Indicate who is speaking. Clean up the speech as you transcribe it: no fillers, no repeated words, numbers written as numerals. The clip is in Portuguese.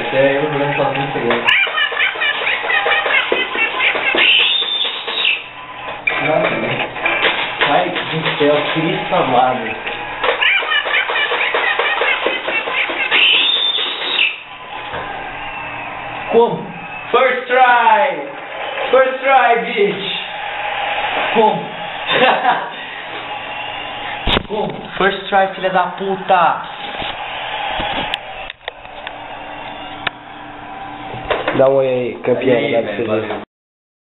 Speaker 1: Esse é eu jogando sozinho segredo. Nossa, né? Pai do céu, Cristo amado. Como? First try! First try, bitch! Como? Como? First try, filha da puta!
Speaker 2: Dá um oi aí, campeão, dá pra você ver.